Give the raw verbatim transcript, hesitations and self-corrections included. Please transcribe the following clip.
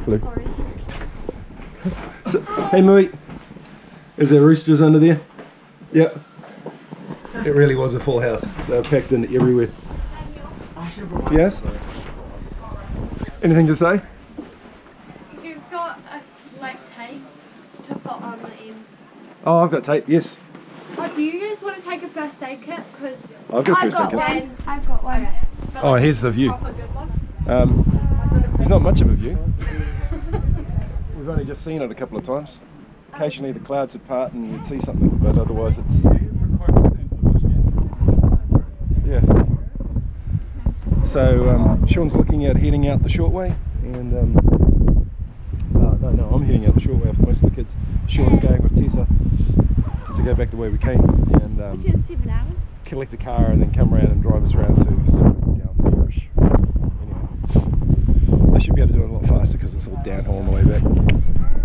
Hello. So, hey Mui, is there roosters under there? Yep. It really was a full house. They were packed in everywhere. Yes? Anything to say? You've got a like tape to put on the end. Oh, I've got tape, yes. Oh, do you guys want to take a first aid kit? Because I've got a first aid got kit. one. I've got one. Okay. Oh, here's the view. Proper good one. Um, there's not much of a view. We've only just seen it a couple of times. Occasionally the clouds would part and you'd see something, but otherwise it's... Yeah. So um, Sean's looking at heading out the short way, and um, uh, no, no, I'm heading out the short way after most of the kids. Sean's going with Tessa to go back the way we came, and um, Which is seven hours. collect a car and then come around and drive us around to down there-ish. Anyway, they should be able to do it a lot faster because it's all downhill on the way back.